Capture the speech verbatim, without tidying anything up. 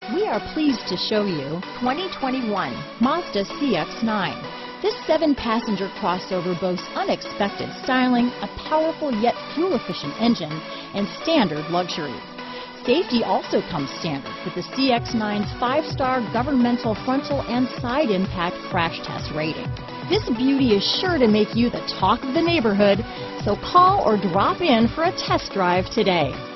We are pleased to show you twenty twenty-one Mazda C X nine. This seven-passenger crossover boasts unexpected styling, a powerful yet fuel-efficient engine, and standard luxury. Safety also comes standard with the C X nine's five-star governmental frontal and side impact crash test rating. This beauty is sure to make you the talk of the neighborhood, so call or drop in for a test drive today.